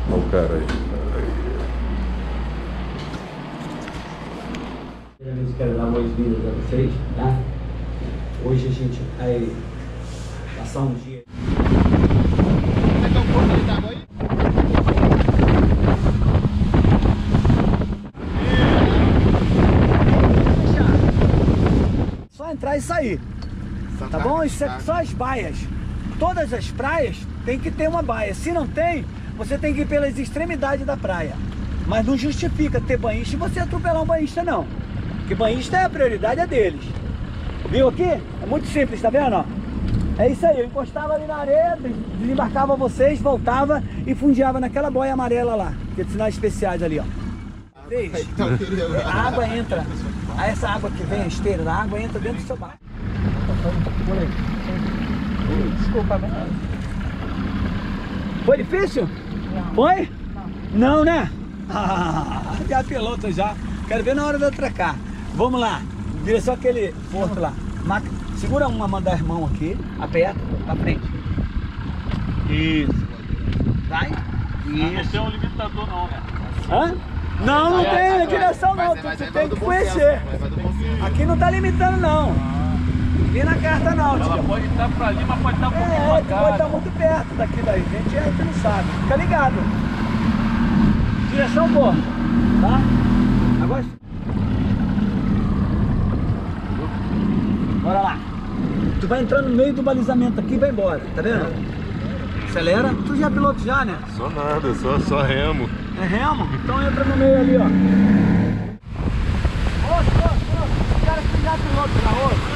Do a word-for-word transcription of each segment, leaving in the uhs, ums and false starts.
Olha o cara aí. Primeiramente quero dar boas-vindas a vocês, tá? Hoje a gente vai passar um dia. Vai dar um pouco de água aí? Só entrar e sair, tá bom? Isso é só as baias. Todas as praias tem que ter uma baia. Se não tem, você tem que ir pelas extremidades da praia. Mas não justifica ter banhista e você atropelar um banhista, não. Porque banhista é a prioridade é deles. Viu aqui? É muito simples, tá vendo? Ó? É isso aí, eu encostava ali na areia, desembarcava vocês, voltava e fundiava naquela boia amarela lá, que é de sinais especiais ali, ó. Fez? A água entra, essa água que vem, a esteira da água entra dentro do seu barco. Desculpa, mas... Foi difícil? Não. Foi? Não. Não, né? Ah, já piloto já. Quero ver na hora de eu atracar. Vamos lá. Direção aquele porto lá. Segura uma mão das mãos aqui, aperta, pra frente. Isso. Vai. Isso. Não tem um limitador não, né? Hã? Não, não tem direção não. Tu tem que conhecer. Aqui não tá limitando não. Vi na carta náutica. Ela pode estar pra ali, mas pode estar um pouquinho É, pra tu cá. pode estar muito perto daqui daí. A gente, a gente não sabe. Fica ligado. Direção boa, tá? Agora... Bora lá. Tu vai entrando no meio do balizamento aqui e vai embora, tá vendo? Acelera. Tu já é piloto já, né? Só nada, só, só remo. É remo? Então entra no meio ali, ó. Outro, outro, outro. O cara que já é piloto já, outro.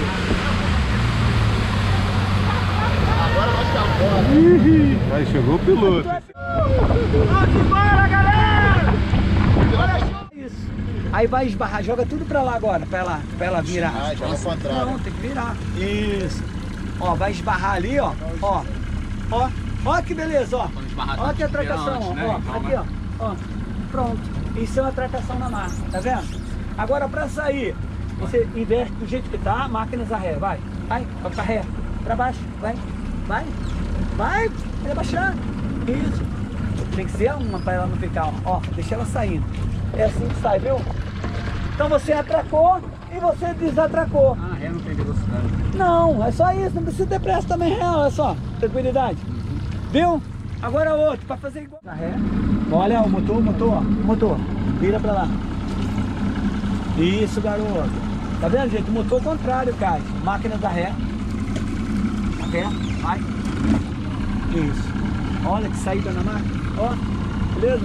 Agora nós estamos fora. Aí chegou o piloto. Vamos embora, galera! Isso. Aí vai esbarrar, joga tudo pra lá agora, pra ela, pra ela virar. Ah, joga ao contrário. Não, tem que virar. Isso. Ó, vai esbarrar ali, ó. Ó. Ó. Ó que beleza, ó. Ó que atracação, ó. Ó. Aqui, ó. Ó. Pronto. Isso é uma atracação na máquina, tá vendo? Agora pra sair, você inverte do jeito que tá, máquinas a ré, vai. Vai, vai pra ré. Pra baixo, vai. Vai. Vai. Vai abaixar. Isso. Tem que ser uma pra ela não ficar, ó. Ó, deixa ela saindo. É assim que sai, viu? Então você atracou e você desatracou. Ah, ré não tem velocidade. Não, é só isso, não precisa ter pressa também, real, olha só, tranquilidade. Viu? Agora outro, pra fazer igual. Na ré. Olha o motor, o motor, ó, o motor. Vira pra lá. Isso, garoto. Tá vendo, gente? O motor contrário, cai. Máquina da ré. Ré, vai. Isso. Olha que saída na máquina. Ó, beleza?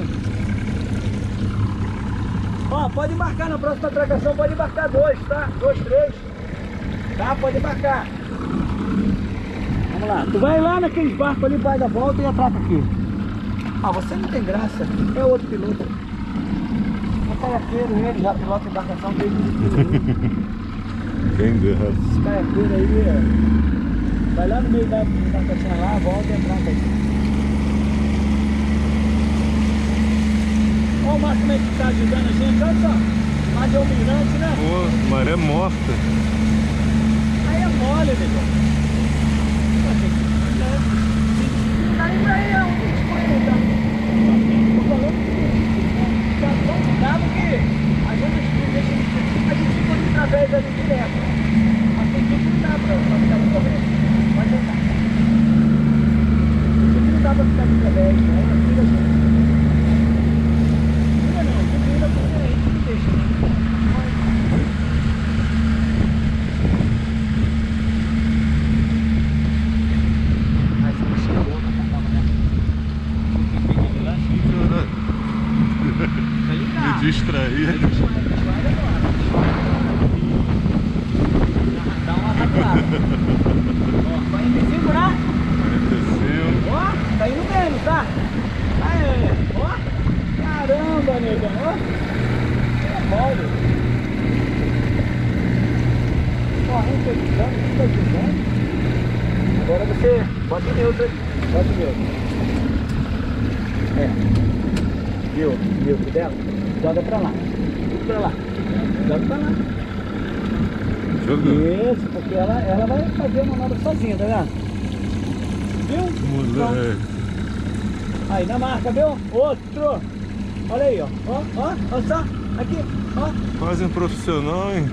Ó, pode embarcar na próxima atracação, pode embarcar dois, tá? Dois, três. Tá? Pode embarcar. Vamos lá. Tu vai lá naqueles barcos ali, vai dar volta e atraca aqui. Ah, você não tem graça. É outro piloto. É caiaqueiro ele, já pilota embarcação dele. Quem dera. Esse caiaqueiro aí, é... vai lá no meio da embarcação lá, volta e atraca aqui. Olha o Márcio como é que tá ajudando a gente, olha só. Mas é humilhante, né? Pô, maré morta. Aí é mole, negão. Tá indo aí, é um biscoito, tá? Tô falando que tá tão bravo que a gente deixa a gente fica ali através ali direto. Mas tem gente que não dá pra, pra ficar no correto. Pode andar. Tem gente que não dá pra ficar no através, né? Tira a gente. Tira não, tira porque a gente não deixa. Me distrair. Dá uma rapidada. Ó, vai segurar. quarenta e cinco. Ó, tá indo mesmo, tá? Aí, ó. Caramba, negão, ó. É mole. Ó, rentabilizando, rentabilizando. Agora você bota em neutro ali. Bota em neutro. É. Viu? Viu o dela? Joga pra lá. Tudo pra lá. Joga pra lá. Jogando. Isso, porque ela, ela vai fazer a manobra sozinha, tá vendo? Viu? Moleque. Aí, na marca, viu? Outro. Olha aí, ó. Ó, ó, olha só. Aqui, ó. Quase um profissional, hein?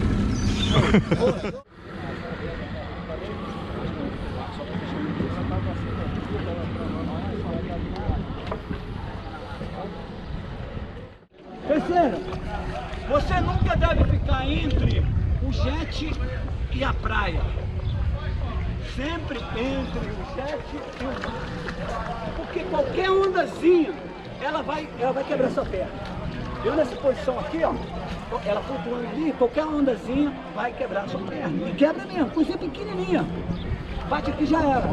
Terceiro, você nunca deve ficar entre o jet e a praia. Sempre entre o jet e o mar. Porque qualquer ondazinha, ela vai, ela vai quebrar sua perna. Eu nessa posição aqui, ó, ela flutuando ali, qualquer ondazinha vai quebrar sua perna. E quebra mesmo, coisinha pequenininha. Bate aqui já era.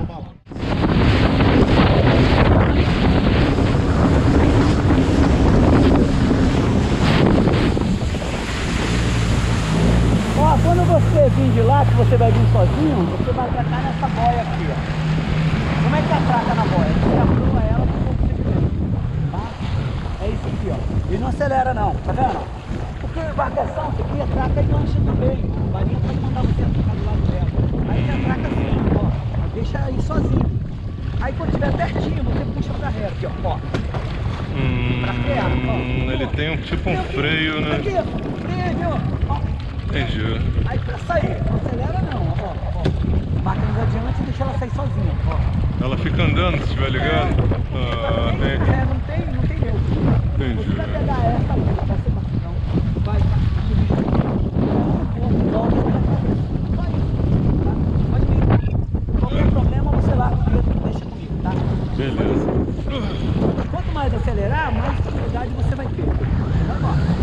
Ó, quando você vir de lá, que você vai vir sozinho, você vai atracar nessa boia aqui, ó. Como é que atraca na boia? Você abrua ela com um pouco de segurança, tá? É isso aqui, ó. E não acelera não, tá vendo? Porque embarcação, você aqui atraca e lancha também. A varinha pode mandar você atracar do lado dela. Aí você atraca assim, ó. Deixa aí sozinho. Aí quando estiver pertinho, você puxa pra ré aqui, ó. ó. Hum, Pra perto, ó. ele tem um tipo um Aqui, freio, né? Aqui, ó. Freio, ó. Entendi. Aí pra sair, não acelera não, ó, ó. Máquina adiante e deixa ela sair sozinha, ó. Ela fica andando se estiver ligado? Ah, É, entendi. não tem, não tem jeito. Entendi. Você vai pegar essa aí, vai ser bastão. Vai subir. Volta pra cá. Só isso, tá? Pode vir. Qualquer problema você larga o dedo e deixa comigo, tá? Beleza. Quanto mais acelerar, mais facilidade você vai ter. Vai embora.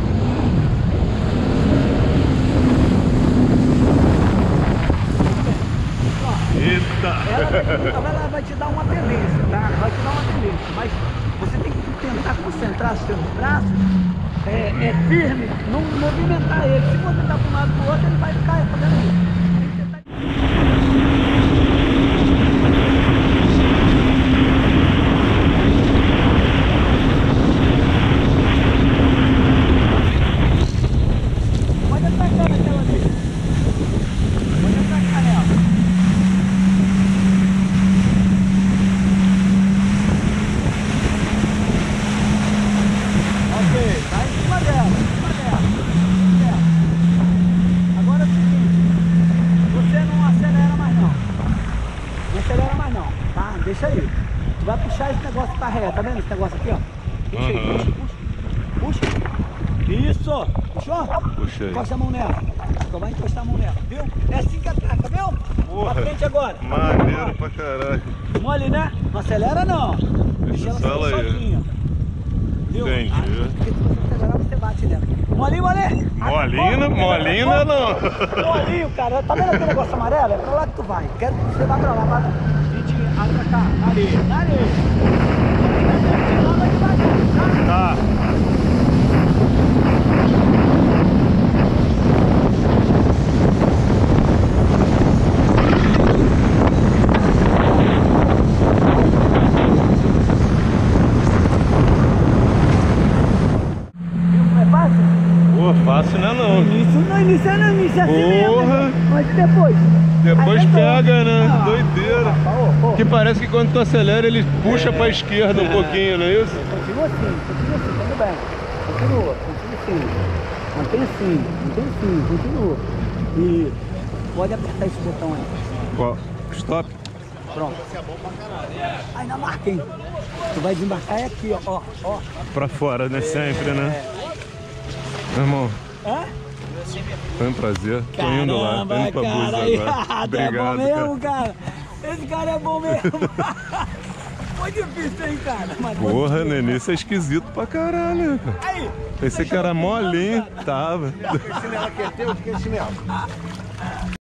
Eita! Ela vai, te, ela vai te dar uma tendência, tá? Vai te dar uma tendência, mas você tem que tentar concentrar os seus braços é, é firme, não movimentar ele. Se você tá para um lado para o outro, ele vai ficar fazendo isso. Tem que tentar... Pode atracar naquela ali. Pode atracar nela. Tá em cima dela, em cima dela, em cima dela. Agora é o seguinte, você não acelera mais não. Não acelera mais não, tá? Deixa aí. Tu vai puxar esse negócio pra ré, tá vendo esse negócio aqui, ó? Puxa aí, Uhum. puxa, puxa. Puxa. Isso! Puxou? Puxei. Encosta a mão nela. Só vai encostar a mão nela, viu? É assim que ataca, viu? Porra. Pra frente agora. Maneiro pra caralho. Mole, né? Não acelera não. Deixa ela ela sair aí. sozinha. Viu? Entendi. Ah, porque se você acelerar, você bate nela. Molinho, molinho! Molina? Molina não. Molinho, cara. Tá vendo aquele negócio amarelo? É pra lá que tu vai. Quero que você vá pra lá, pra gente atracar. Na areia, na areia. Vai devagar, tá? Tá. Viu como é fácil? Pô, fácil não é não. Início, no início é no início, é assim mesmo. Porra. né? Mas depois? Depois Aí tentou. pega, né? Ah, Doideira. ó, ó, ó. Que parece que quando tu acelera ele puxa pra esquerda um pouquinho, não é isso? Continua assim, continua assim, tudo bem. Continua, continua assim. Mantém assim, mantém assim, continua. E pode apertar esse botão aí. Qual? Stop. Pronto. Aí na marca, hein? Tu vai desembarcar é aqui, ó, ó, ó. Pra fora, né? Sempre, né? Meu irmão, Hã? foi um prazer. Tô indo lá, tô indo pra Búzios cara, aí, agora. tu é Obrigado, bom mesmo, cara. Esse cara é bom mesmo. Foi difícil, hein, cara? Mas foi Porra, difícil. Nenê, é esquisito pra caralho, cara. Aí, Pensei que era molinho. Tava. Esse chinelo aqui é teu? Que é esse chinelo?